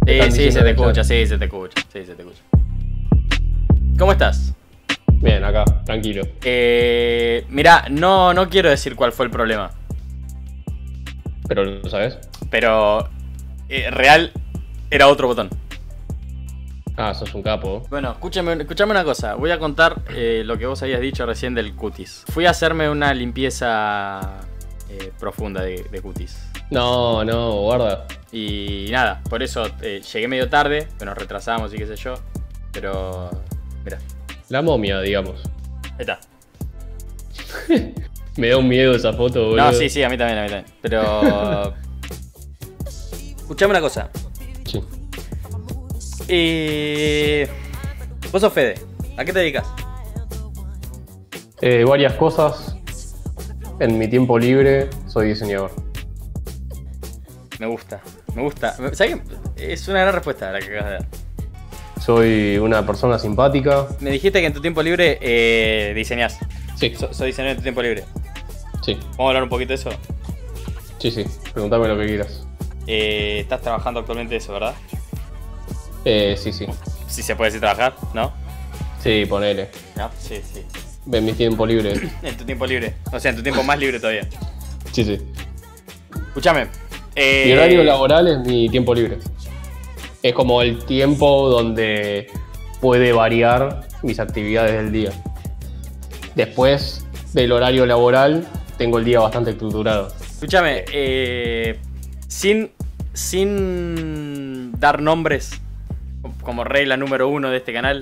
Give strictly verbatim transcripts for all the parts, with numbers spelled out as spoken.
Sí, sí, se te diciendo en el escucha, chat. sí, se te escucha, sí, se te escucha. ¿Cómo estás? Bien, acá, tranquilo. Eh, mirá, no, no quiero decir cuál fue el problema, Pero lo sabes. pero eh, real era otro botón. Ah, sos un capo. Bueno, escúchame, escúchame una cosa. Voy a contar eh, lo que vos habías dicho recién del cutis. Fui a hacerme una limpieza eh, profunda de, de cutis. No, no, guarda. Y nada, por eso eh, llegué medio tarde, que nos retrasamos y qué sé yo. Pero, mira, La momia, digamos. ahí está. Me da un miedo esa foto, boludo. No, sí, sí, a mí también, a mí también. Pero... escuchame una cosa. Sí. Eh... Vos sos Fede. ¿A qué te dedicas? Eh, varias cosas. En mi tiempo libre soy diseñador. Me gusta, me gusta. ¿Sabes qué? Es una gran respuesta la que acabas de dar. Soy una persona simpática. Me dijiste que en tu tiempo libre eh, diseñás. Sí, So- soy diseñador en tu tiempo libre. sí, ¿Vamos a hablar un poquito de eso? sí, sí. Preguntame lo que quieras. Eh, estás trabajando actualmente de eso, ¿verdad? Eh, sí, sí. Si se puede decir trabajar, ¿no? Sí, ponele. No, sí, sí. En mi tiempo libre. En tu tiempo libre. O sea, en tu tiempo más libre todavía. Sí, sí. Escúchame. Eh, Mi horario laboral es mi tiempo libre. Es como el tiempo donde puede variar mis actividades del día. Después del horario laboral, tengo el día bastante estructurado. Escúchame, eh, sin, sin dar nombres, como regla número uno de este canal,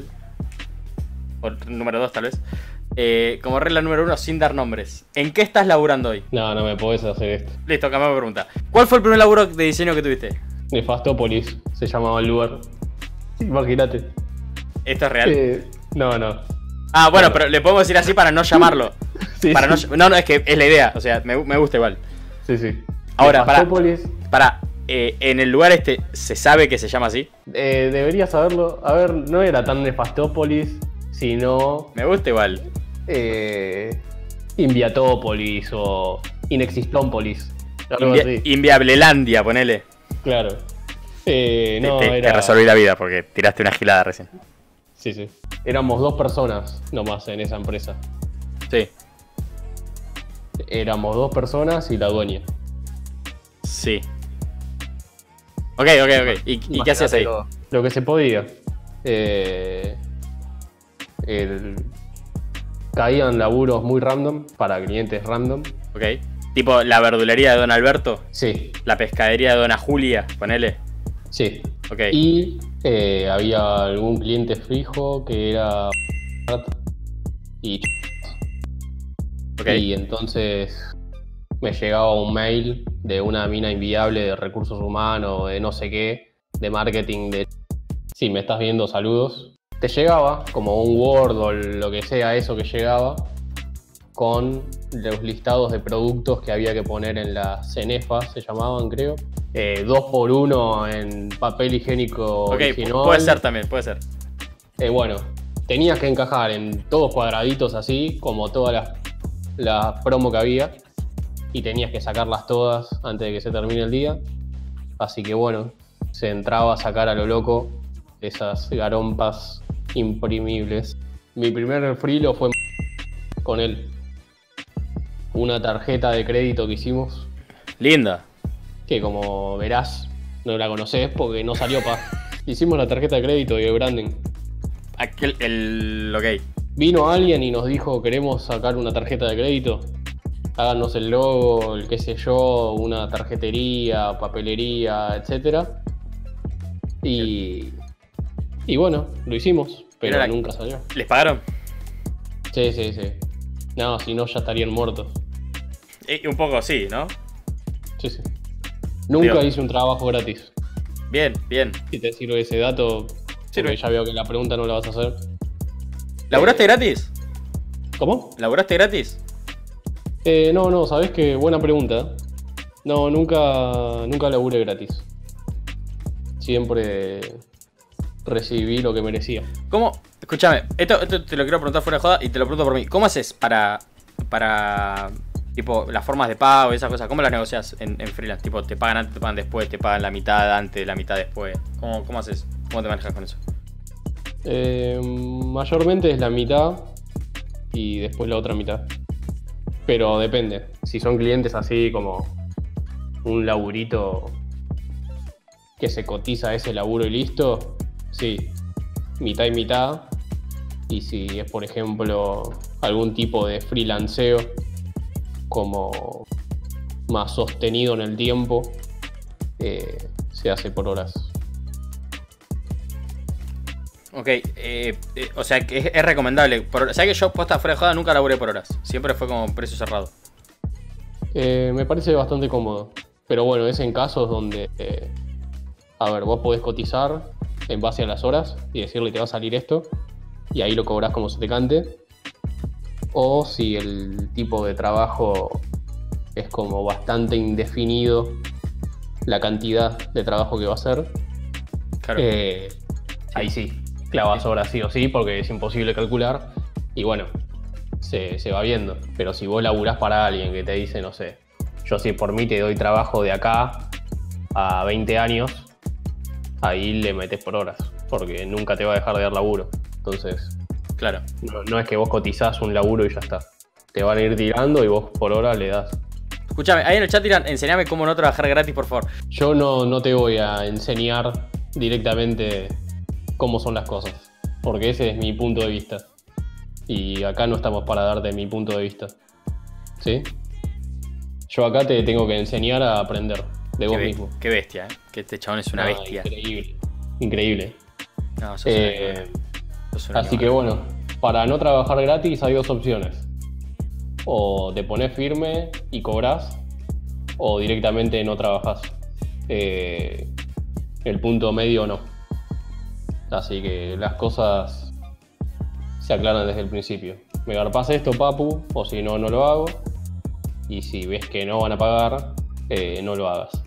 o número dos tal vez, eh, como regla número uno, sin dar nombres, ¿en qué estás laburando hoy? No, no me podés hacer esto. Listo, cambiamos de pregunta. ¿Cuál fue el primer laburo de diseño que tuviste? Nefastópolis se llamaba el lugar. Imagínate. ¿Esto es real? Eh, no, no. Ah, bueno, bueno. pero le podemos decir así para no llamarlo. Sí, Para no, sí. no, no, es que es la idea, o sea, me, me gusta igual. Sí, sí. Ahora, pará. Nefastópolis, Para, eh, en el lugar este, ¿se sabe que se llama así? eh, deberías saberlo. A ver, no era tan Nefastópolis, sino Me gusta igual. eh, Inviatópolis o Inexistópolis. Algo Invia- así. Inviablelandia, ponele. Claro. Eh, no, te, te era... resolví la vida porque tiraste una gilada recién. Sí, sí. Éramos dos personas nomás en esa empresa. Sí, Éramos dos personas y la dueña. sí. Ok, ok, ok. ¿Y, y qué hacías ahí? Imagínatelo. Lo que se podía. Eh, el- Caían laburos muy random para clientes random. Ok. Tipo la verdulería de Don Alberto, Sí, la pescadería de Dona Julia, ponele. sí. Ok. Y eh, había algún cliente fijo que era y, Ok. y entonces me llegaba un mail de una mina inviable de recursos humanos, de no sé qué, de marketing, de si me estás viendo, saludos. Te llegaba como un Word o lo que sea eso que llegaba con los listados de productos que había que poner en la cenefa, se llamaban creo. Eh, dos por uno en papel higiénico Ok, pu- original. puede ser también, puede ser. Eh, bueno, tenías que encajar en todos cuadraditos así, como todas las, las promo que había. Y tenías que sacarlas todas antes de que se termine el día. Así que bueno, se entraba a sacar a lo loco esas garompas imprimibles. Mi primer frilo fue con él. Una tarjeta de crédito que hicimos, Linda. que como verás, no la conocés porque no salió pa. Hicimos la tarjeta de crédito y el branding. Aquel, el. Ok. Vino alguien y nos dijo, queremos sacar una tarjeta de crédito. Háganos el logo, el qué sé yo, una tarjetería, papelería, etcétera. Y, y bueno, lo hicimos, pero Era la- nunca salió. ¿Les pagaron? Sí, sí, sí. No, si no ya estarían muertos. Eh, un poco sí, ¿no? Sí, sí. Nunca Dios. hice un trabajo gratis. Bien, bien. Si te sirve ese dato, Sirve. porque ya veo que la pregunta no la vas a hacer. ¿Laburaste gratis? ¿Cómo? ¿Laburaste gratis? Eh, no, no, sabés que buena pregunta. No, nunca, nunca laburé gratis. Siempre recibí lo que merecía. ¿Cómo? Escúchame, esto, esto te lo quiero preguntar fuera de joda y te lo pregunto por mí. ¿Cómo haces para. para. Tipo, las formas de pago y esas cosas, ¿cómo las negocias en, en freelance? Tipo, ¿te pagan antes, te pagan después, te pagan la mitad antes, la mitad después? ¿Cómo, cómo haces? ¿Cómo te manejas con eso? Eh, mayormente es la mitad y después la otra mitad. Pero depende. Si son clientes así como un laburito que se cotiza ese laburo y listo, sí, mitad y mitad. Y si es, por ejemplo, algún tipo de freelanceo como más sostenido en el tiempo, eh, se hace por horas. Ok, eh, eh, o sea que es, es recomendable. Por, o sea que yo, posta fuera de joda, nunca laburé por horas. Siempre fue como precio cerrado. Eh, me parece bastante cómodo. Pero bueno, es en casos donde, eh, a ver, vos podés cotizar en base a las horas y decirle te va a salir esto, y ahí lo cobrás como se te cante. O si el tipo de trabajo es como bastante indefinido, la cantidad de trabajo que va a hacer, Claro. eh, Sí. ahí sí, clavas horas sí o sí, porque es imposible calcular. Y bueno, se, se va viendo. Pero si vos laburás para alguien que te dice, no sé, yo si por mí te doy trabajo de acá a veinte años, ahí le metés por horas, porque nunca te va a dejar de dar laburo. Entonces, Claro. no, no es que vos cotizás un laburo y ya está. Te van a ir tirando y vos por hora le das. Escúchame, ahí en el chat tiran, enseñame cómo no trabajar gratis, por favor. Yo no, no te voy a enseñar directamente cómo son las cosas, porque ese es mi punto de vista. Y acá no estamos para darte mi punto de vista. ¿Sí? Yo acá te tengo que enseñar a aprender de Qué, vos be- mismo. qué bestia, ¿eh? Que este chabón es una Ah, bestia. Increíble. Increíble. No, sos Eh, una- sos un Así animal. que bueno, para no trabajar gratis hay dos opciones. O te pones firme y cobras, o directamente no trabajás. Eh, el punto medio no. Así que las cosas se aclaran desde el principio. Me garpás esto, papu, o si no, no lo hago. Y si ves que no van a pagar, eh, no lo hagas.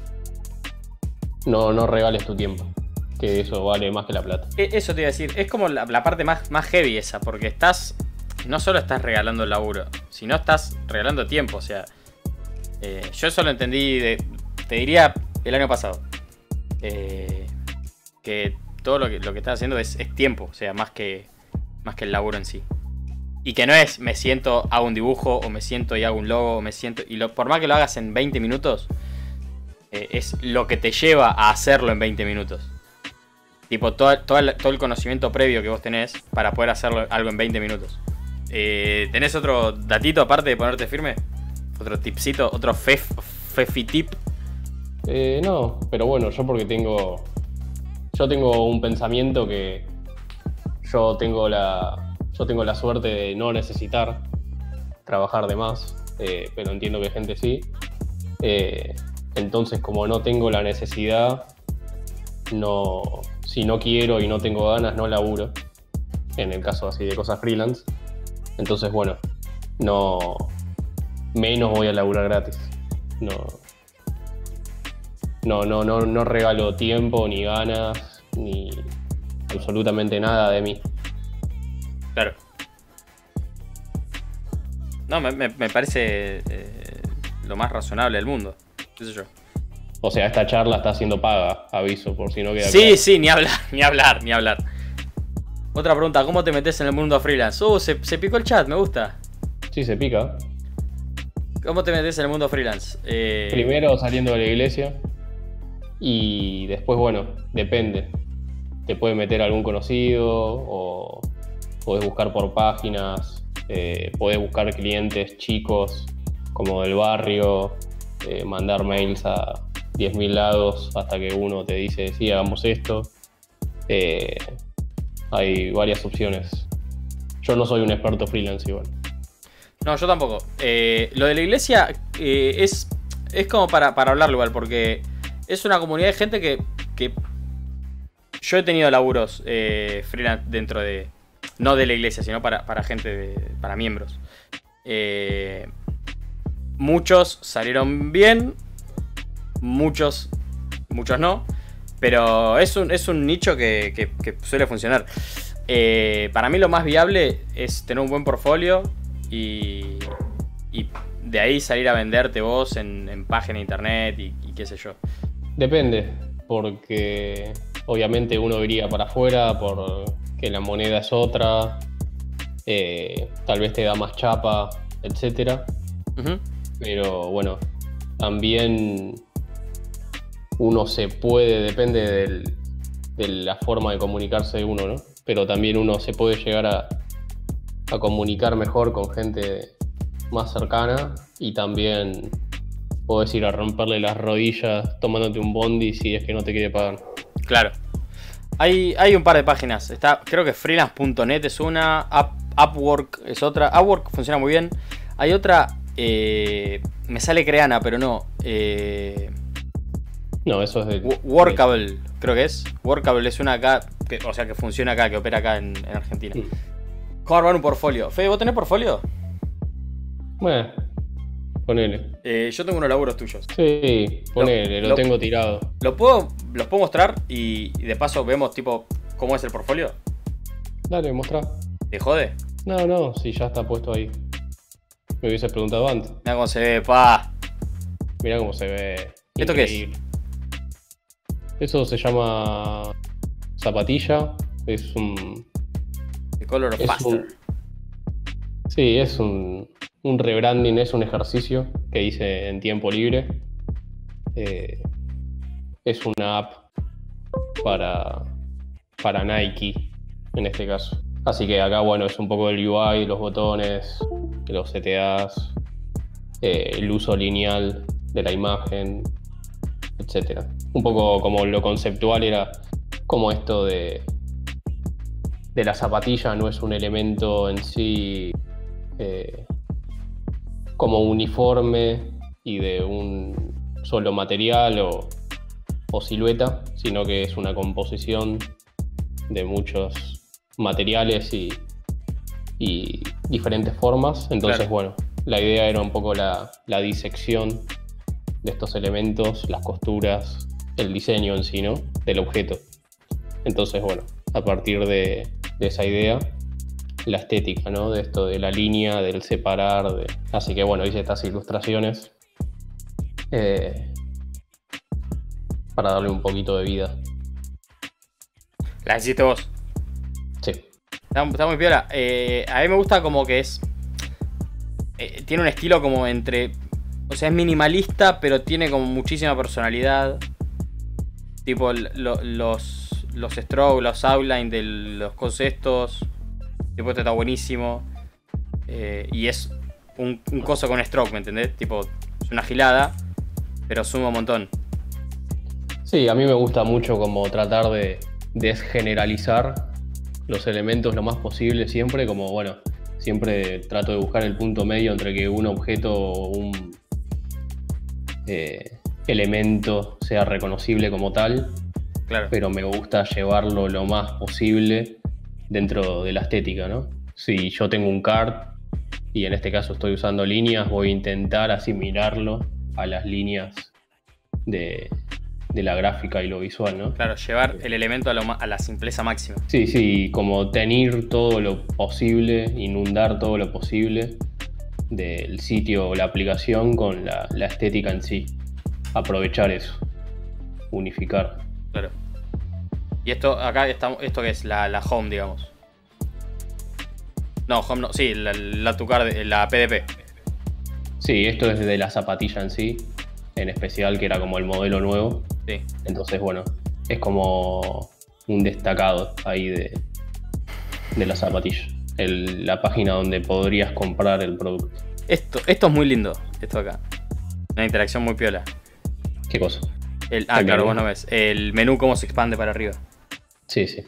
No, no regales tu tiempo, que eso vale más que la plata. E- Eso te iba a decir, es como la, la parte más, más heavy esa, porque estás. No solo estás regalando el laburo, sino estás regalando tiempo. O sea, eh, yo eso lo entendí, de, te diría, el año pasado. Eh, que todo lo que, lo que estás haciendo es, es tiempo, o sea, más que, más que el laburo en sí. Y que no es me siento, hago un dibujo, o me siento y hago un logo, o me siento. Y lo, por más que lo hagas en veinte minutos, eh, es lo que te lleva a hacerlo en veinte minutos. Tipo, todo, todo, el, todo el conocimiento previo que vos tenés para poder hacerlo algo en veinte minutos. Eh, ¿Tenés otro datito aparte de ponerte firme? ¿Otro tipcito? ¿Otro fef, fefi tip? Eh, no, pero bueno, yo porque tengo. Yo tengo un pensamiento que. Yo tengo la. Yo tengo la suerte de no necesitar trabajar de más, eh, pero entiendo que gente sí. Eh, entonces, como no tengo la necesidad, no. Si no quiero y no tengo ganas, no laburo. En el caso así de cosas freelance. Entonces, bueno, no. Menos voy a laburar gratis. No. No, no, no, no regalo tiempo, ni ganas, ni absolutamente nada de mí. Claro. No, me, me, me parece eh, lo más razonable del mundo. ¿Qué sé yo? O sea, esta charla está siendo paga, aviso, por si no queda Sí, claro. sí, ni hablar, ni hablar, ni hablar. Otra pregunta, ¿cómo te metes en el mundo freelance? Uh, se, se picó el chat, me gusta. Sí, se pica. ¿Cómo te metes en el mundo freelance? Eh, Primero saliendo de la iglesia y después, bueno, depende. Te puede meter algún conocido o podés buscar por páginas, eh, podés buscar clientes chicos como del barrio, eh, mandar mails a diez mil lados hasta que uno te dice, sí, hagamos esto. Eh, hay varias opciones. Yo no soy un experto freelance igual. No, yo tampoco. Eh, lo de la iglesia eh, es, es como para, para hablarlo igual, porque es una comunidad de gente que, que yo he tenido laburos eh, freelance dentro de, no de la iglesia, sino para, para gente, de, para miembros. Eh, muchos salieron bien, muchos, muchos no, pero es un, es un nicho que, que, que suele funcionar. Eh, para mí lo más viable es tener un buen portfolio y, y de ahí salir a venderte vos en, en página de internet y, y qué sé yo. Depende, porque obviamente uno iría para afuera porque la moneda es otra, eh, tal vez te da más chapa, etcétera. Uh-huh. Pero bueno, también uno se puede, depende del, de la forma de comunicarse de uno, ¿no? Pero también uno se puede llegar a, a comunicar mejor con gente más cercana y también podés ir a romperle las rodillas tomándote un bondi si es que no te quiere pagar. Claro. Hay, hay un par de páginas. Está, creo que freelance punto net es una, Up, Upwork es otra. Upwork funciona muy bien. Hay otra, eh, me sale Creana, pero no. Eh, no, eso es de... Workable, de... creo que es. Workable es una acá, que, o sea, que funciona acá, que opera acá en, en Argentina. Sí. ¿Cómo armar un portfolio? Fede, ¿vos tenés portfolio? Bueno, ponele. Eh, yo tengo unos laburos tuyos. Sí, ponele, lo, lo, lo tengo tirado. ¿Lo puedo, ¿Los puedo mostrar? Y, y de paso vemos tipo cómo es el portfolio. Dale, mostrá. ¿Te jode? No, no, si ya está puesto ahí. Me hubieses preguntado antes. Mirá cómo se ve, pa. Mirá cómo se ve. ¿Esto increíble. Qué es? Eso se llama Zapatilla. Es un... The Color of es Faster. Un, sí, es un, un rebranding, es un ejercicio que hice en tiempo libre. Eh, es una app para, para Nike, en este caso. Así que acá, bueno, es un poco el U I, los botones, los C T As, eh, el uso lineal de la imagen, etcétera. Un poco como lo conceptual era como esto de, de la zapatilla no es un elemento en sí eh, como uniforme y de un solo material o, o silueta, sino que es una composición de muchos materiales y, y diferentes formas. Entonces, claro, bueno, la idea era un poco la, la disección de estos elementos, las costuras, el diseño en sí, ¿no? Del objeto. Entonces, bueno, a partir de, de esa idea, la estética, ¿no? De esto de la línea, del separar. De... Así que, bueno, hice estas ilustraciones eh, para darle un poquito de vida. ¿Las hiciste vos? Sí. Está, está muy piola. Eh, a mí me gusta como que es... Eh, tiene un estilo como entre... O sea, es minimalista, pero tiene como muchísima personalidad. Tipo lo, los, los strokes, los outlines de los conceptos. Tipo, este está buenísimo. Eh, y es un, un coso con stroke, ¿me entendés? Tipo, es una gilada, pero suma un montón. Sí, a mí me gusta mucho como tratar de desgeneralizar los elementos lo más posible siempre. Como, bueno, siempre trato de buscar el punto medio entre que un objeto o un... Eh, elemento sea reconocible como tal, claro, pero me gusta llevarlo lo más posible dentro de la estética, ¿no? Si yo tengo un card y en este caso estoy usando líneas, voy a intentar asimilarlo a las líneas de, de la gráfica y lo visual, ¿no? Claro, llevar el elemento a, lo, a la simpleza máxima. Sí, sí, como tener todo lo posible, inundar todo lo posible del sitio o la aplicación con la, la estética en sí. Aprovechar eso, unificar. Claro. Y esto acá está, esto que es la, la home, digamos. No, home no, sí, la, la tu card, la P D P. Sí, esto es de la zapatilla en sí, en especial, que era como el modelo nuevo. Sí. Entonces, bueno, es como un destacado ahí de, de la zapatilla. El, la página donde podrías comprar el producto. Esto, esto es muy lindo, esto acá. Una interacción muy piola. ¿Qué cosa? El, ah, el claro, menú. vos no ves. El menú cómo se expande para arriba. Sí, sí.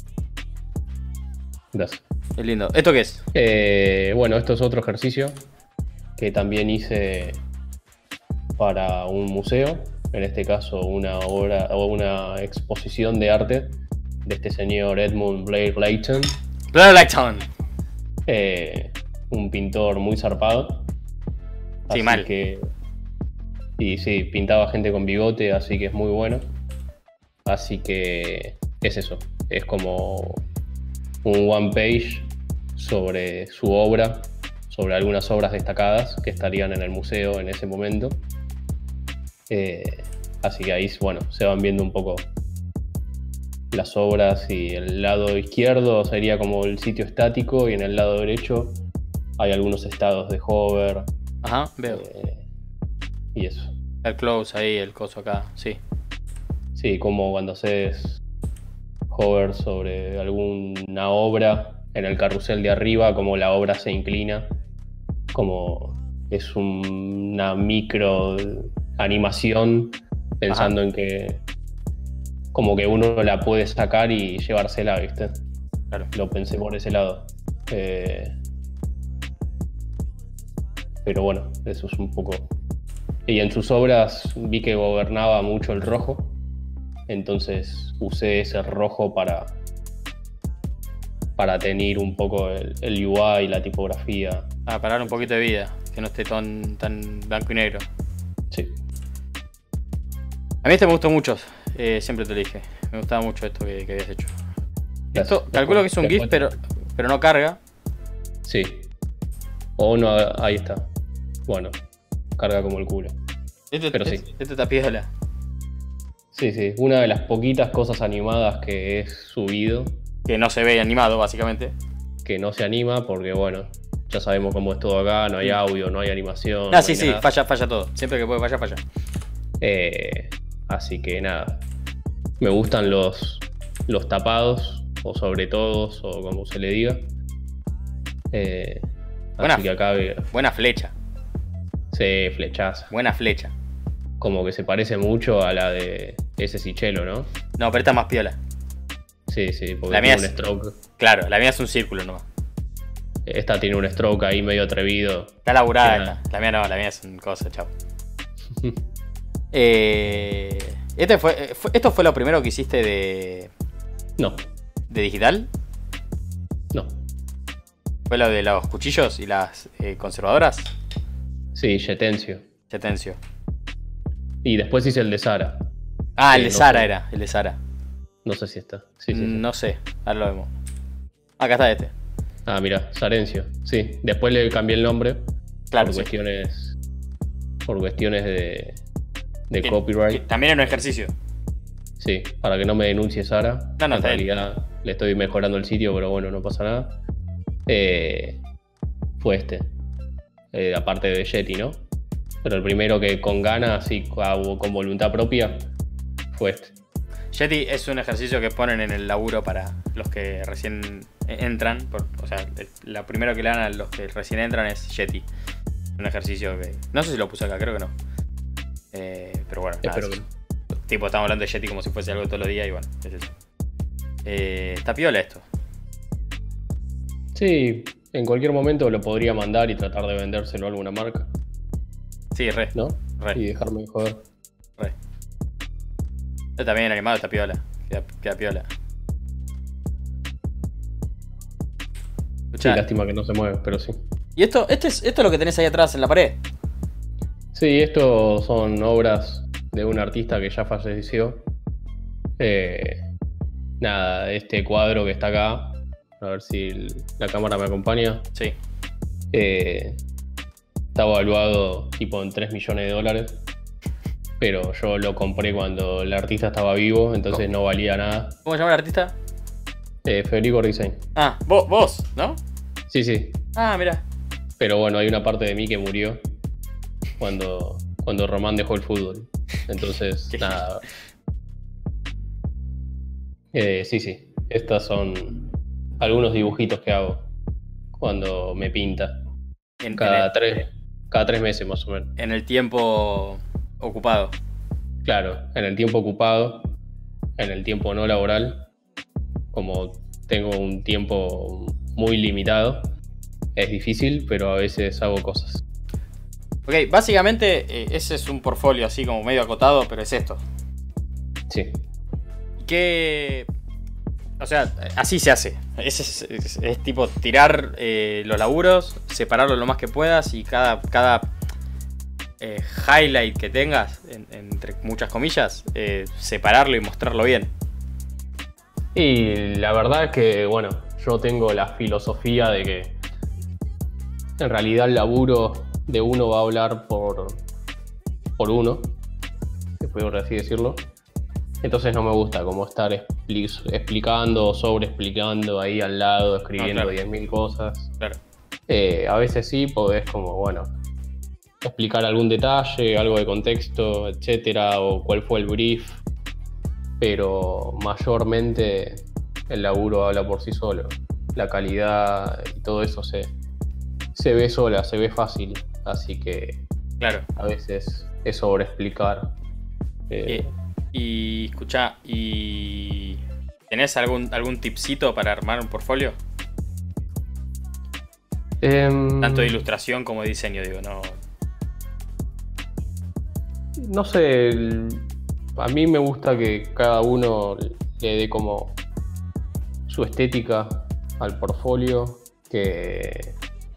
Gracias. Es lindo. ¿Esto qué es? Eh, bueno, esto es otro ejercicio que también hice para un museo. En este caso, una obra o una exposición de arte de este señor Edmund Blair Leighton. Blair Leighton. Eh, un pintor muy zarpado. Sí, así mal. Que, y sí, pintaba gente con bigote, así que es muy bueno. Así que es eso. Es como un one page sobre su obra sobre algunas obras destacadas que estarían en el museo en ese momento. Eh, así que ahí, bueno, se van viendo un poco las obras, y el lado izquierdo sería como el sitio estático y en el lado derecho hay algunos estados de hover. Ajá, veo. Eh, y eso. El close ahí, el coso acá, sí. Sí, como cuando haces hover sobre alguna obra en el carrusel de arriba, como la obra se inclina, como es un- una micro animación, pensando Ajá. en que como que uno la puede sacar y llevársela, ¿viste? Claro. Lo pensé por ese lado. Eh, pero bueno, eso es un poco... Y en sus obras vi que gobernaba mucho el rojo, entonces usé ese rojo para, para tener un poco el, el U I y la tipografía. Ah, para darle un poquito de vida, que no esté tan, tan blanco y negro. Sí. A mí este me gustó mucho, eh, siempre te lo dije. Me gustaba mucho esto que, que habías hecho. Gracias. Esto, calculo que es un Después- GIF, pero, pero no carga. Sí. O no, ahí está. Bueno, carga como el culo. Este, Pero sí. este, este está piola. Sí, sí. Una de las poquitas cosas animadas que he subido, Que no se ve animado, básicamente. que no se anima porque, bueno, ya sabemos cómo es todo acá, no hay audio, no hay animación. Ah, no sí, hay sí, nada. falla, falla todo. Siempre que puede fallar, falla. Eh, así que nada. Me gustan los, los tapados, o sobre todos, o como se le diga. Eh, Buena. así que acá ve- Buena flecha, se flechaza. buena flecha. Como que se parece mucho a la de ese Sichelo, ¿no? No, pero esta es más piola. Sí, sí, porque La mía tiene un es- stroke. Claro, la mía es un círculo nomás. Esta tiene un stroke ahí medio atrevido. Está laburada Sí, esta. La mía no, la mía es un cosa, chao. Eh, este fue, eh, fue- ¿Esto fue lo primero que hiciste de, No, de digital? no. ¿Fue lo de los cuchillos y las eh, conservadoras? Sí, Yetencio. Chetencio. Y después hice el de Sara. Ah, el Sí, de no Sara sé. era, el de Sara. No sé si está. Sí, sí, sí. No sé, ahora lo vemos. Acá está este. Ah, mira, Sarencio. Sí, después le cambié el nombre. Claro, por sí. cuestiones. Por cuestiones de. de Que- copyright. que también era un ejercicio. Sí, para que no me denuncie Sara. No, no, en está bien. realidad le estoy mejorando el sitio, pero bueno, no pasa nada. Eh, fue este. Eh, aparte de Yeti, ¿no? Pero el primero que con ganas y con con voluntad propia fue este. Yeti es un ejercicio que ponen en el laburo para los que recién entran. Por- o sea, el- lo primero que le dan a los que recién entran es Yeti. Un ejercicio que... No sé si lo puse acá, creo que no. Eh, pero bueno, nada, Espero es- que no. tipo, estamos hablando de Yeti como si fuese algo de todos los días y bueno, es eso. Eh, está piola esto. Sí, en cualquier momento lo podría mandar y tratar de vendérselo a alguna marca, Sí, re, ¿no? re, Y dejarme de joder. re. Esto también animado, está piola. Queda, queda piola. Sí, Escuchá, lástima que no se mueve, pero sí. ¿y esto, esto, es, esto es lo que tenés ahí atrás en la pared? Sí, esto son obras de un artista que ya falleció. Eh, nada, este cuadro que está acá, a ver si el- la cámara me acompaña, Sí. eh, está evaluado tipo en tres millones de dólares. Pero yo lo compré cuando el artista estaba vivo, entonces no valía nada. ¿Cómo se llama el artista? Eh, Federico Risein. Ah, vos, vos, ¿no? Sí, sí. Ah, mira. Pero bueno, hay una parte de mí que murió cuando, cuando Román dejó el fútbol. Entonces, Qué nada. Eh, sí, sí. Estas son algunos dibujitos que hago cuando me pinta. En, Cada en el, tres, cada tres meses más o menos. en el tiempo ocupado. Claro, en el tiempo ocupado, en el tiempo no laboral, como tengo un tiempo muy limitado, es difícil, pero a veces hago cosas. Ok, básicamente eh, ese es un portfolio así como medio acotado, pero es esto. Sí, ¿Qué...? O sea, así se hace. Es, es, es- es tipo tirar eh, los laburos, separarlos lo más que puedas y cada, cada eh, highlight que tengas, en- entre muchas comillas, eh, separarlo y mostrarlo bien. y la verdad es que, bueno, yo tengo la filosofía de que en realidad el laburo de uno va a hablar por, por uno, si puedo así decirlo. Entonces no me gusta como estar expli- explicando o sobre explicando ahí al lado, escribiendo diez mil no, claro. cosas. Claro. Eh, a veces sí podés como, bueno, explicar algún detalle, algo de contexto, etcétera, o cuál fue el brief, pero mayormente el laburo habla por sí solo. La calidad y todo eso se, se ve sola, se ve fácil, así que claro. A veces es sobre explicar. Eh, y escuchá, ¿y tenés algún, algún tipcito para armar un portfolio? Eh, Tanto de ilustración como de diseño, digo, no. No sé, el, a mí me gusta que cada uno le dé como su estética al portfolio, que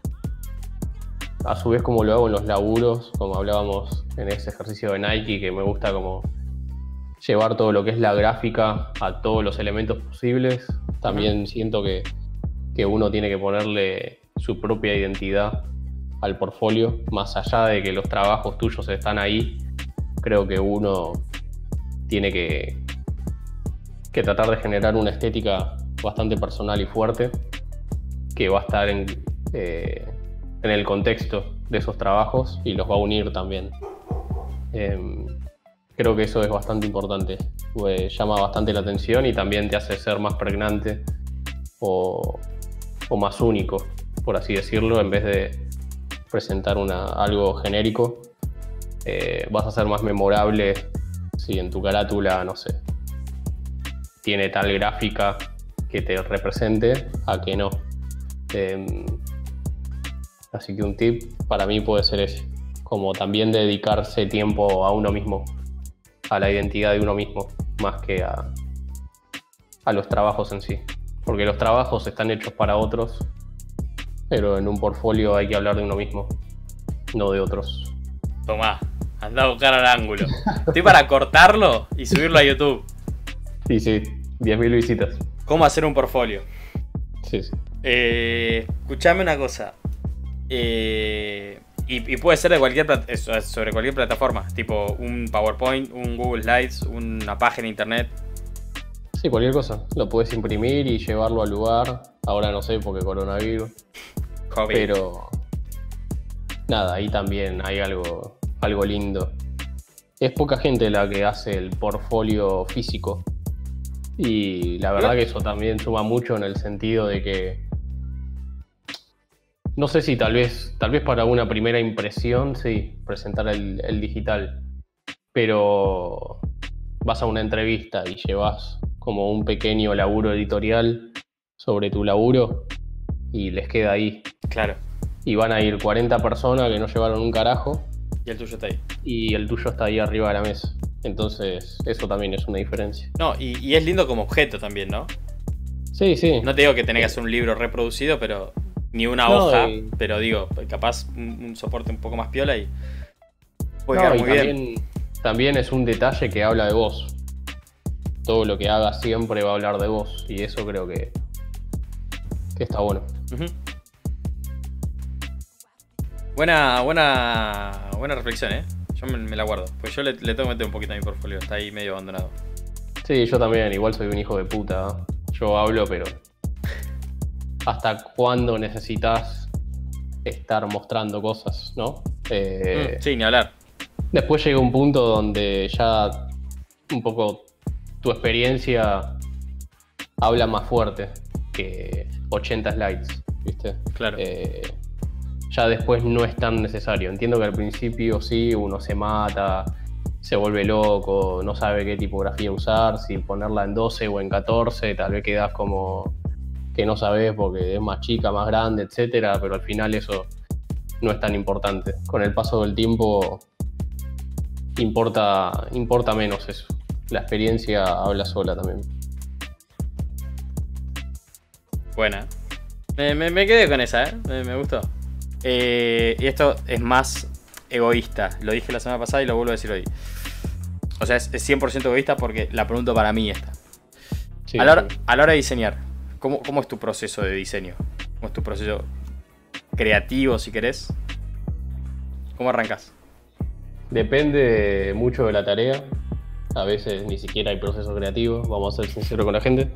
a su vez como lo hago en los laburos, como hablábamos en ese ejercicio de Nike, que me gusta como llevar todo lo que es la gráfica a todos los elementos posibles. También uh-huh. siento que, que uno tiene que ponerle su propia identidad al portfolio, más allá de que los trabajos tuyos están ahí. Creo que uno tiene que, que tratar de generar una estética bastante personal y fuerte, que va a estar en, eh, en el contexto de esos trabajos y los va a unir también. Eh, creo que eso es bastante importante, pues llama bastante la atención y también te hace ser más pregnante o, o más único, por así decirlo, en vez de presentar una, algo genérico. Eh, vas a ser más memorable si en tu carátula, no sé, tiene tal gráfica que te represente a que no. Eh, así que un tip para mí puede ser ese, como también dedicarse tiempo a uno mismo, a la identidad de uno mismo, más que a, a los trabajos en sí. Porque los trabajos están hechos para otros, pero en un portfolio hay que hablar de uno mismo, no de otros. Tomá, anda a buscar al ángulo. Estoy para cortarlo y subirlo a YouTube. Sí, sí, diez mil visitas. ¿Cómo hacer un portfolio? Sí, sí. Eh, escuchame una cosa. Eh, y, y puede ser de cualquier sobre cualquier plataforma, tipo un PowerPoint, un Google Slides, una página de internet. Sí, cualquier cosa. Lo puedes imprimir y llevarlo al lugar. Ahora no sé porque coronavirus. COVID. Pero nada, ahí también hay algo, algo lindo. Es poca gente la que hace el portfolio físico. Y la verdad que eso también suma mucho en el sentido de que no sé si tal vez, tal vez para una primera impresión, sí, presentar el, el digital. Pero vas a una entrevista y llevas como un pequeño laburo editorial sobre tu laburo y les queda ahí. Claro. Y van a ir cuarenta personas que no llevaron un carajo. Y el tuyo está ahí. Y el tuyo está ahí arriba de la mesa. Entonces, eso también es una diferencia. No, y, y es lindo como objeto también, ¿no? Sí, sí. No te digo que tenés que hacer un libro reproducido, pero ni una no, hoja, y... pero digo, capaz un, un soporte un poco más piola y puede no, quedar y muy también, bien. También es un detalle que habla de vos. Todo lo que hagas siempre va a hablar de vos. Y eso creo que, que está bueno. Uh-huh. Buena, buena, buena reflexión, ¿eh? Yo me, me la guardo. Pues yo le, le tengo que meter un poquito a mi portfolio. Está ahí medio abandonado. Sí, yo también. Igual soy un hijo de puta. Yo hablo, pero ¿hasta cuándo necesitas estar mostrando cosas, no? Eh, mm, sí, ni hablar. Después llega un punto donde ya un poco tu experiencia habla más fuerte que ochenta slides, ¿viste? Claro. Eh, ya después no es tan necesario. Entiendo que al principio sí, uno se mata, se vuelve loco, no sabe qué tipografía usar, si ponerla en doce o en catorce, tal vez quedas como que no sabes porque es más chica, más grande, etcétera, pero al final eso no es tan importante. Con el paso del tiempo importa, importa menos eso. La experiencia habla sola también. Buena. Me, me, me quedé con esa, ¿eh? Me, me gustó. Eh, y esto es más egoísta. Lo dije la semana pasada y lo vuelvo a decir hoy. O sea, es, es cien por ciento egoísta porque la pregunto para mí esta. Sí, a, la hora, sí. a la hora de diseñar, ¿cómo, ¿cómo es tu proceso de diseño? ¿Cómo es tu proceso creativo, si querés. ¿Cómo arrancas? Depende mucho de la tarea. A veces ni siquiera hay proceso creativo, vamos a ser sinceros con la gente.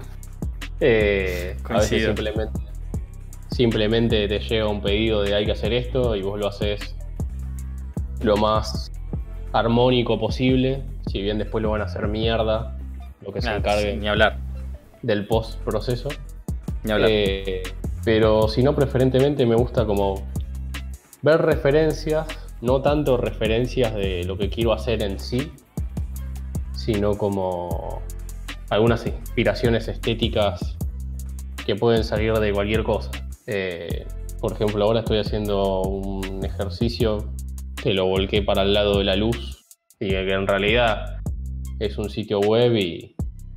Eh, a veces simplemente, simplemente te llega un pedido de hay que hacer esto y vos lo haces lo más armónico posible, si bien después lo van a hacer mierda, lo que se ah, encargue sí, ni hablar. del post proceso. Ni hablar. Eh, pero si no, preferentemente me gusta como ver referencias, no tanto referencias de lo que quiero hacer en sí, sino como algunas inspiraciones estéticas que pueden salir de cualquier cosa. Eh, por ejemplo, ahora estoy haciendo un ejercicio que lo volqué para el lado de la luz y que en realidad es un sitio web y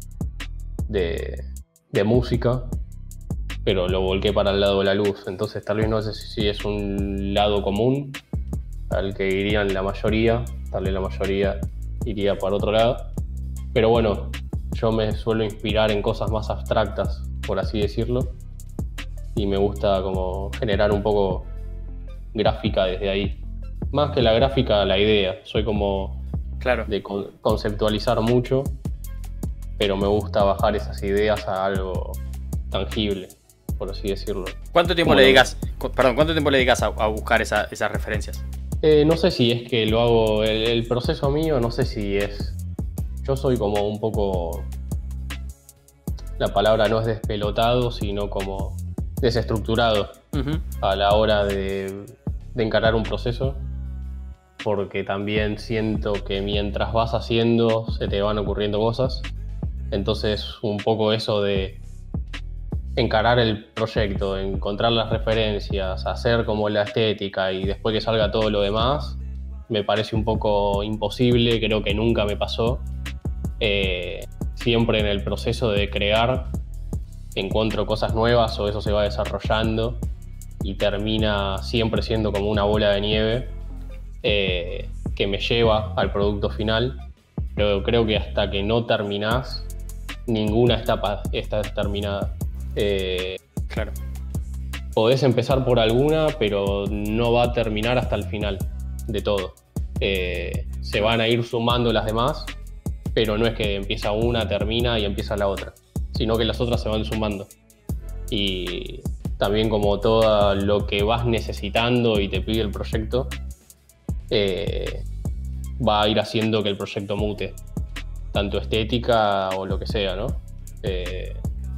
de, de música, pero lo volqué para el lado de la luz. Entonces tal vez no sé si es un lado común al que irían la mayoría, tal vez la mayoría iría para otro lado. Pero bueno, yo me suelo inspirar en cosas más abstractas, por así decirlo, y me gusta como generar un poco gráfica desde ahí. Más que la gráfica, la idea. Soy como claro. de con- conceptualizar mucho, pero me gusta bajar esas ideas a algo tangible, por así decirlo. ¿Cuánto tiempo Como le lo- dedicas, cu- perdón, cuánto tiempo le dedicas a, a buscar esa- esas referencias? Eh, no sé si es que lo hago, el, el proceso mío, no sé si es... Yo soy como un poco... La palabra no es despelotado, sino como desestructurado Uh-huh. a la hora de, de encarar un proceso, porque también siento que mientras vas haciendo se te van ocurriendo cosas. Entonces un poco eso de encarar el proyecto, encontrar las referencias, hacer como la estética y después que salga todo lo demás, me parece un poco imposible, creo que nunca me pasó. Eh, siempre en el proceso de crear encuentro cosas nuevas o eso se va desarrollando y termina siempre siendo como una bola de nieve eh, que me lleva al producto final. Pero creo que hasta que no terminás, ninguna etapa está terminada. Eh, Claro. podés empezar por alguna, pero no va a terminar hasta el final de todo. Eh, se van a ir sumando las demás, pero no es que empieza una, termina y empieza la otra, sino que las otras se van sumando. Y también como todo lo que vas necesitando y te pide el proyecto, eh, va a ir haciendo que el proyecto mute, tanto estética o lo que sea, ¿no? Eh,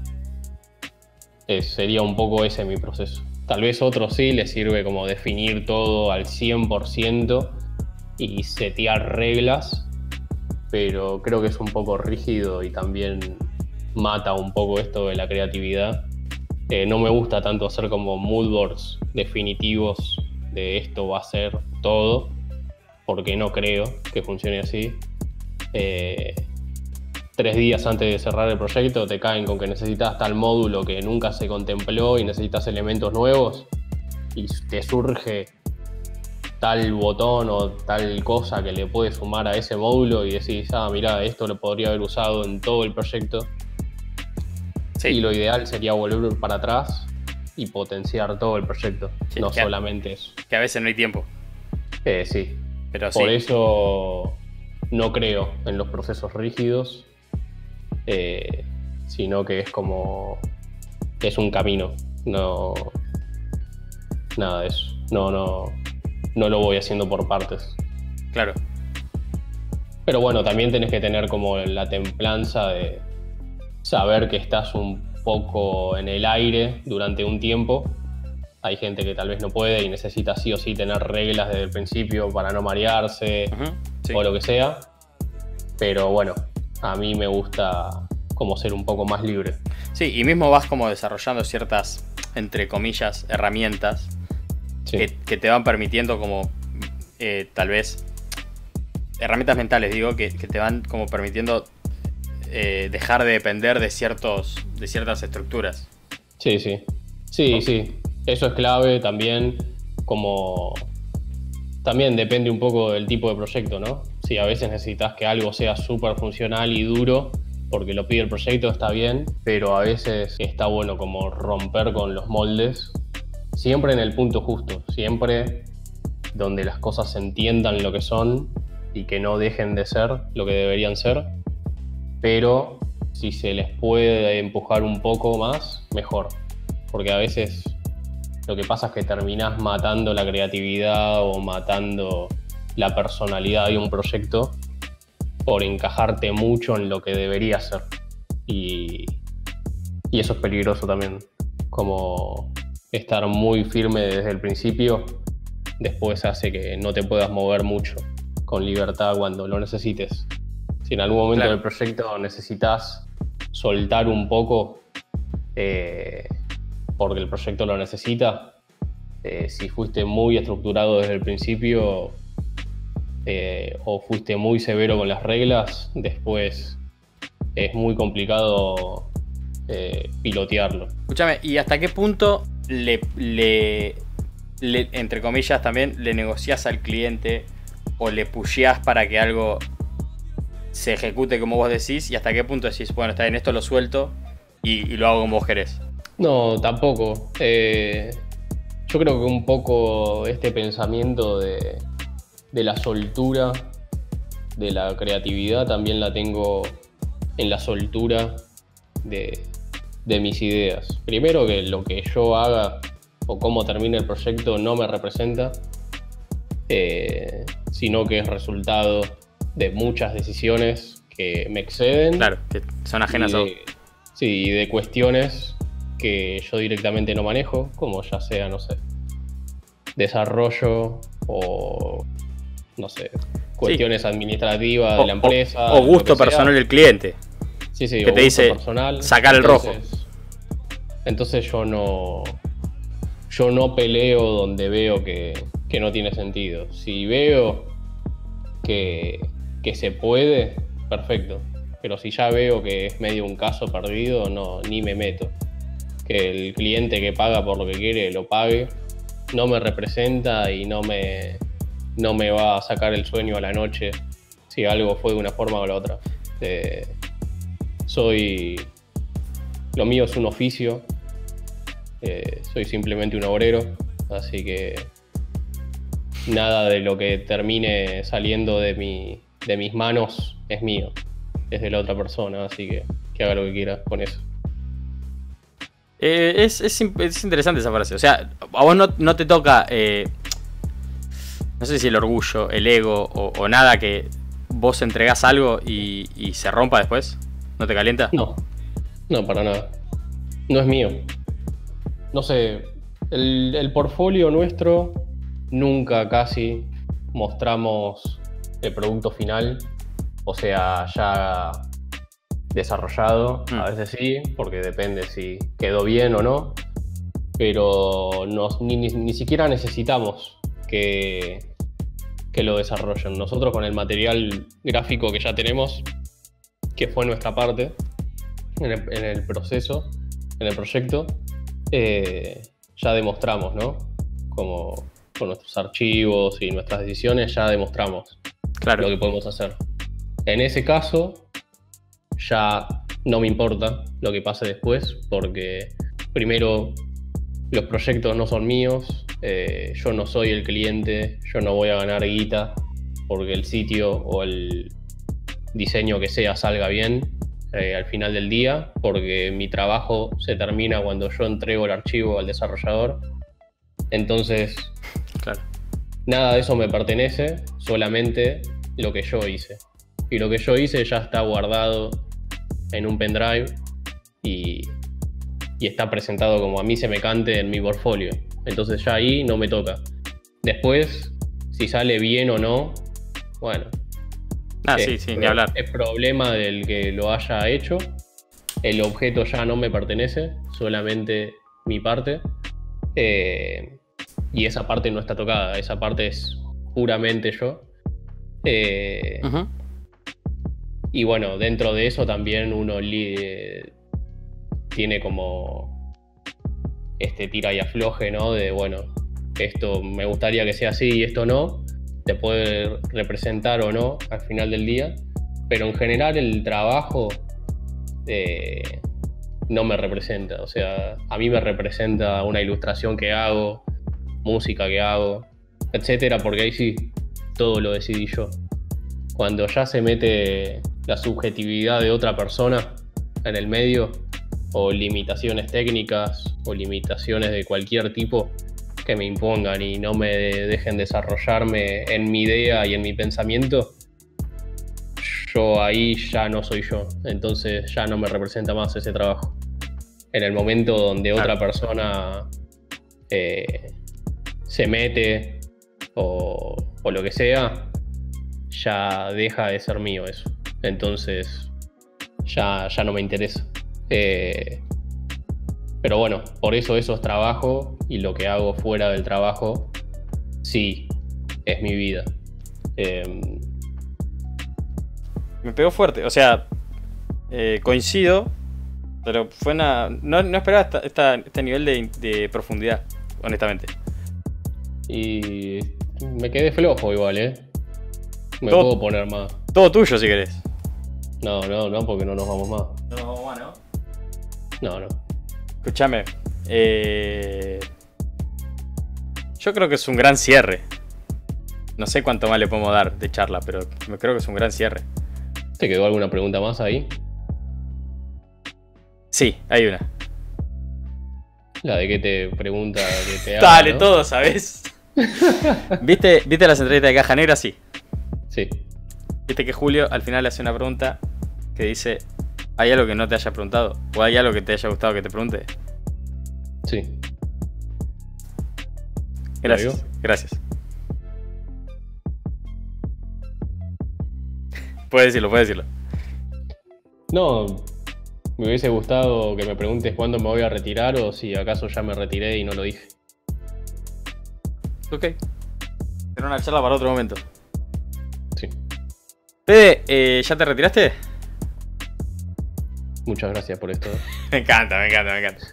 es- sería un poco ese mi proceso. Tal vez otro sí le sirve como definir todo al cien por ciento y setear reglas, pero creo que es un poco rígido y también mata un poco esto de la creatividad. Eh, no me gusta tanto hacer como mood boards definitivos de esto va a ser todo, porque no creo que funcione así. Eh, tres días antes de cerrar el proyecto te caen con que necesitas tal módulo que nunca se contempló y necesitas elementos nuevos y te surge tal botón o tal cosa que le puedes sumar a ese módulo y decís, ah, mirá, esto lo podría haber usado en todo el proyecto. Sí. Y lo ideal sería volver para atrás y potenciar todo el proyecto, Sí, no que- solamente eso. Que a veces no hay tiempo. Eh, sí, Pero sí. por eso no creo en los procesos rígidos, eh, sino que es como, es un camino, no, nada de eso, no, no, no lo voy haciendo por partes. Claro. Pero bueno, también tenés que tener como la templanza de saber que estás un poco en el aire durante un tiempo. Hay gente que tal vez no puede y necesita sí o sí tener reglas desde el principio para no marearse Uh-huh. Sí. o lo que sea. Pero bueno, a mí me gusta como ser un poco más libre. Sí, y mismo vas como desarrollando ciertas, entre comillas, herramientas Sí, que, que te van permitiendo como, eh, tal vez, herramientas mentales, digo, que, que te van como permitiendo eh, dejar de depender de, ciertos, de ciertas estructuras. sí, sí. Sí, sí. Eso es clave también, como... También depende un poco del tipo de proyecto, ¿no? Si a veces necesitas que algo sea súper funcional y duro, porque lo pide el proyecto, está bien, pero a veces está bueno como romper con los moldes siempre en el punto justo, siempre donde las cosas se entiendan lo que son y que no dejen de ser lo que deberían ser, pero si se les puede empujar un poco más, mejor, porque a veces lo que pasa es que terminás matando la creatividad o matando la personalidad de un proyecto por encajarte mucho en lo que debería ser, y, y eso es peligroso también, como estar muy firme desde el principio después hace que no te puedas mover mucho con libertad cuando lo necesites. Si en algún momento Claro. del proyecto necesitas soltar un poco eh, porque el proyecto lo necesita, eh, si fuiste muy estructurado desde el principio eh, o fuiste muy severo con las reglas, después es muy complicado eh, pilotearlo. Escúchame, ¿y hasta qué punto le, le, le, entre comillas también, le negociás al cliente o le pusheás para que algo se ejecute como vos decís? ¿Y hasta qué punto decís, bueno, está bien, esto lo suelto y, y lo hago como vos querés? No, tampoco. Eh, yo creo que un poco este pensamiento de, de la soltura, de la creatividad, también la tengo en la soltura de, de mis ideas. Primero, que lo que yo haga o cómo termine el proyecto no me representa, eh, sino que es resultado de muchas decisiones que me exceden. Claro, que son ajenas y a de, vos. sí, y de cuestiones que yo directamente no manejo, como ya sea, no sé, desarrollo o, no sé, cuestiones administrativas de la empresa. O, o gusto lo que sea. personal del cliente. Sí, sí, que o te gusto dice, personal. sacar el rojo. Entonces- Entonces yo no, yo no peleo donde veo que, que no tiene sentido. Si veo que, que se puede, perfecto. Pero si ya veo que es medio un caso perdido, no, ni me meto. Que el cliente que paga por lo que quiere lo pague, no me representa y no me, no me va a sacar el sueño a la noche si algo fue de una forma o la otra. Eh, soy... Lo mío es un oficio, eh, soy simplemente un obrero, así que nada de lo que termine saliendo de, mi, de mis manos es mío, es de la otra persona, así que que haga lo que quiera con eso. Eh, es, es, es interesante esa frase. O sea, a vos no, no te toca, eh, no sé si el orgullo, el ego o, o nada, que vos entregás algo y, y se rompa después. ¿No te calienta? No, no, para nada. No es mío. No sé, el, el portfolio nuestro nunca casi mostramos el producto final, o sea, ya desarrollado. Mm. A veces sí, porque depende si quedó bien o no, pero nos, ni, ni, ni siquiera necesitamos que, que lo desarrollen. Nosotros con el material gráfico que ya tenemos, que fue nuestra parte en el, en el proceso, en el proyecto, eh, ya demostramos, ¿no? Como con nuestros archivos y nuestras decisiones ya demostramos Claro. lo que podemos hacer. En ese caso, ya no me importa lo que pase después, porque primero los proyectos no son míos, eh, yo no soy el cliente, yo no voy a ganar guita porque el sitio o el diseño que sea salga bien eh, al final del día, porque mi trabajo se termina cuando yo entrego el archivo al desarrollador. Entonces, Claro. nada de eso me pertenece, solamente lo que yo hice. Y lo que yo hice ya está guardado en un pendrive y, y está presentado como a mí se me cante en mi portfolio. Entonces ya ahí no me toca. Después, si sale bien o no, bueno. Ah, es, sí, sí, ni hablar. Es problema del que lo haya hecho. El objeto ya no me pertenece, solamente mi parte. Eh, y esa parte no está tocada, esa parte es puramente yo. Eh, Uh-huh. Y bueno, dentro de eso también uno li- eh, tiene como este tira y afloje, ¿no? De bueno, esto me gustaría que sea así y esto no. Te puede representar o no al final del día. Pero en general el trabajo eh, no me representa. O sea, a mí me representa una ilustración que hago, música que hago, etcétera, porque ahí sí, todo lo decidí yo. Cuando ya se mete la subjetividad de otra persona en el medio, o limitaciones técnicas, o limitaciones de cualquier tipo que me impongan y no me dejen desarrollarme en mi idea y en mi pensamiento, yo ahí ya no soy yo. Entonces ya no me representa más ese trabajo. En el momento donde otra persona eh, se mete o, o lo que sea, ya deja de ser mío eso. Entonces ya, ya no me interesa. Eh, pero bueno, por eso eso es trabajo, y lo que hago fuera del trabajo sí es mi vida. Eh, Me pegó fuerte, o sea, eh, coincido, pero fue una... No, no esperaba esta, esta, este nivel de, de profundidad, honestamente. y me quedé flojo igual, ¿eh? Me Todo- puedo poner más. Todo tuyo si querés. No, no, no, porque no nos vamos más. No nos vamos más, ¿no? No, no. Escúchame, eh... yo creo que es un gran cierre. No sé cuánto más le podemos dar de charla, pero me creo que es un gran cierre. ¿Te quedó alguna pregunta más ahí? Sí, hay una. La de que te pregunta que te haga, Dale, ¿no? todo, ¿sabes? ¿Viste, ¿Viste las entrevistas de Caja Negra? Sí. Sí. Viste que Julio al final le hace una pregunta que dice: ¿hay algo que no te haya preguntado? ¿O hay algo que te haya gustado que te pregunte? Sí. Gracias, digo? gracias. Puedes decirlo, puedes decirlo. No, me hubiese gustado que me preguntes cuándo me voy a retirar o si acaso ya me retiré y no lo dije. Ok. Será una charla para otro momento. Sí. Fede, eh, ¿ya te retiraste? Muchas gracias por esto. Me encanta, me encanta, me encanta.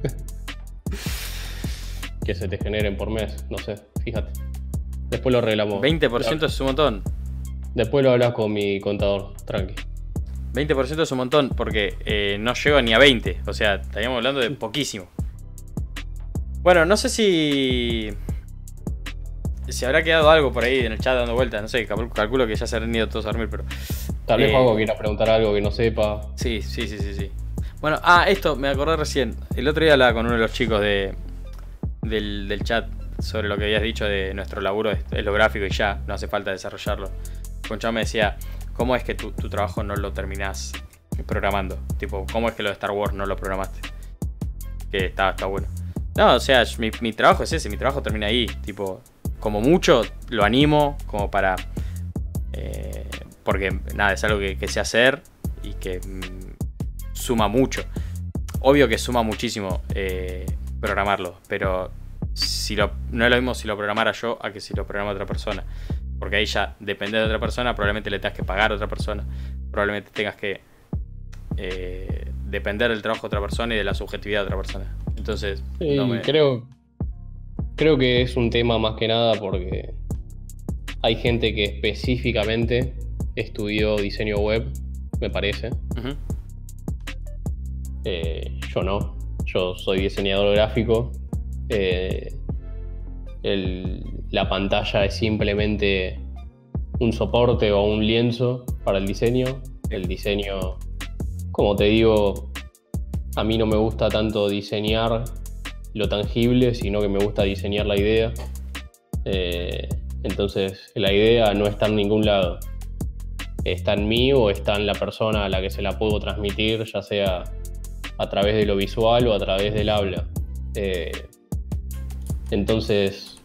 Que se te generen por mes, no sé, fíjate. Después lo arreglamos. veinte por ciento es un montón. Después lo hablas con mi contador, tranqui. veinte por ciento es un montón porque eh, no llego ni a veinte. O sea, estaríamos hablando de poquísimo. Bueno, no sé si... Si habrá quedado algo por ahí en el chat dando vueltas. No sé, cal- calculo que ya se habrán ido todos a dormir, pero... Tal vez Eh, Juaco quiera preguntar algo que no sepa. Sí, sí, sí, sí, sí. Bueno, ah, esto me acordé recién. El otro día hablaba con uno de los chicos de del, del chat sobre lo que habías dicho de nuestro laburo es, es lo gráfico y ya, no hace falta desarrollarlo. Conchado me decía, ¿cómo es que tu, tu trabajo no lo terminás programando? Tipo, ¿cómo es que lo de Star Wars no lo programaste? Que está, está bueno. No, o sea, mi, mi trabajo es ese, mi trabajo termina ahí. Tipo, como mucho lo animo como para... Eh, porque nada, es algo que, que sé hacer y que mm, suma mucho. Obvio que suma muchísimo eh, programarlo, pero si lo, no es lo mismo si lo programara yo a que si lo programa otra persona. Porque ahí ya depende de otra persona, probablemente le tengas que pagar a otra persona, probablemente tengas que eh, depender del trabajo de otra persona y de la subjetividad de otra persona. Entonces, Sí, no me... creo, creo que es un tema más que nada porque hay gente que específicamente estudió diseño web, me parece. Uh-huh. Eh, yo no, yo soy diseñador gráfico. Eh, el- la pantalla es simplemente un soporte o un lienzo para el diseño. El diseño, como te digo, a mí no me gusta tanto diseñar lo tangible, sino que me gusta diseñar la idea. Eh, entonces la idea no está en ningún lado. Está en mí o está en la persona a la que se la puedo transmitir, ya sea a través de lo visual o a través del habla. Eh, entonces,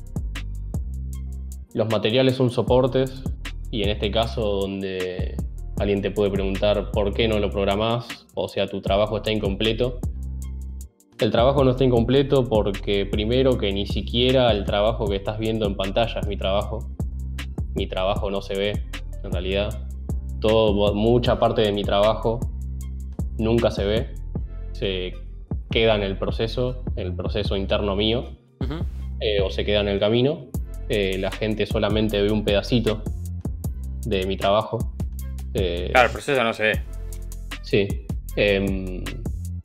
los materiales son soportes y en este caso donde alguien te puede preguntar por qué no lo programás, o sea, tu trabajo está incompleto. El trabajo no está incompleto porque primero que ni siquiera el trabajo que estás viendo en pantalla es mi trabajo. Mi trabajo no se ve, en realidad. Todo, mucha parte de mi trabajo nunca se ve. Se queda en el proceso, en el proceso interno mío, Uh-huh. eh, o se queda en el camino. Eh, la gente solamente ve un pedacito de mi trabajo. Eh, Claro, el proceso no se ve. Sí. Eh,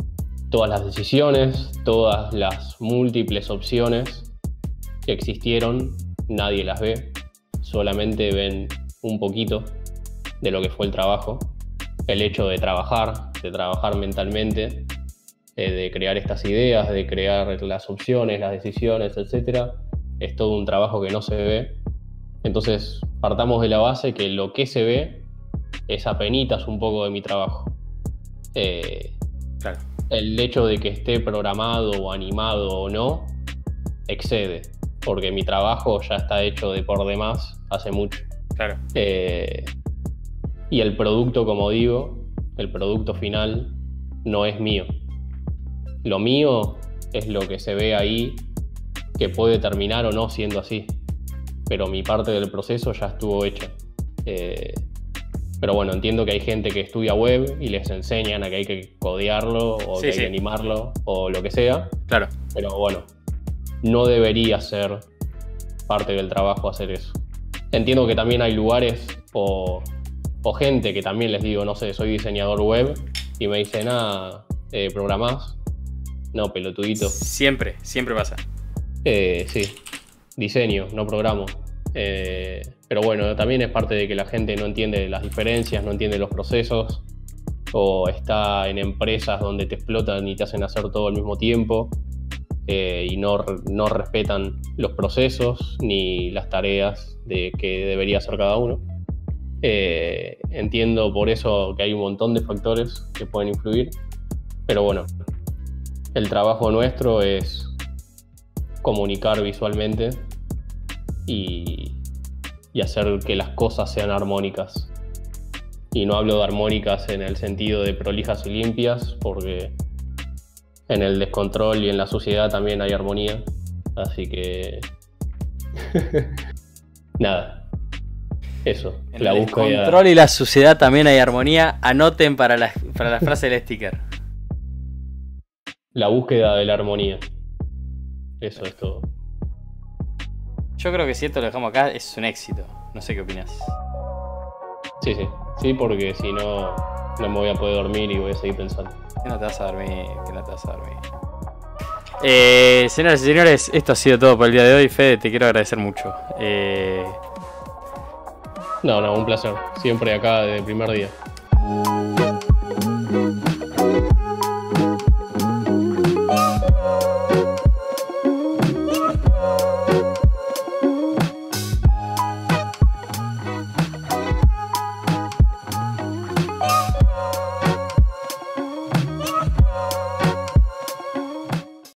todas las decisiones, todas las múltiples opciones que existieron, nadie las ve, solamente ven un poquito de lo que fue el trabajo. El hecho de trabajar, de trabajar mentalmente, eh, de crear estas ideas, de crear las opciones, las decisiones, etcétera, es todo un trabajo que no se ve. Entonces partamos de la base que lo que se ve es apenitas un poco de mi trabajo. Eh, Claro. El hecho de que esté programado o animado o no excede, porque mi trabajo ya está hecho de por demás hace mucho. Claro. Eh, y el producto, como digo, el producto final no es mío. Lo mío es lo que se ve ahí, que puede terminar o no siendo así, pero mi parte del proceso ya estuvo hecha. Eh, pero bueno, entiendo que hay gente que estudia web y les enseñan a que hay que codearlo o Sí, que hay sí. que animarlo o lo que sea, Claro. pero bueno, no debería ser parte del trabajo hacer eso. Entiendo que también hay lugares o, o gente que también les digo, no sé, soy diseñador web y me dicen, ah, eh, ¿programás? No, pelotudito. Siempre, siempre pasa. Eh, sí, diseño, no programo. Eh, pero bueno, también es parte de que la gente no entiende las diferencias, no entiende los procesos, o está en empresas donde te explotan y te hacen hacer todo al mismo tiempo, eh, y no, no respetan los procesos ni las tareas de que debería hacer cada uno. Eh, entiendo por eso que hay un montón de factores que pueden influir, pero bueno, el trabajo nuestro es comunicar visualmente y, y hacer que las cosas sean armónicas. Y no hablo de armónicas en el sentido de prolijas y limpias, porque en el descontrol y en la suciedad también hay armonía. Así que... nada. Eso. En la el búsqueda... control y la suciedad también hay armonía. Anoten para la, para la frase del sticker. La búsqueda de la armonía. Eso es todo. Yo creo que si esto lo dejamos acá es un éxito. No sé qué opinas. Sí, sí. Sí, porque si no, no me voy a poder dormir y voy a seguir pensando. Que no te vas a dormir, que no te vas a dormir. Eh, señoras y señores, esto ha sido todo por el día de hoy. Fede, te quiero agradecer mucho. Eh... No, no, un placer. Siempre acá desde el primer día.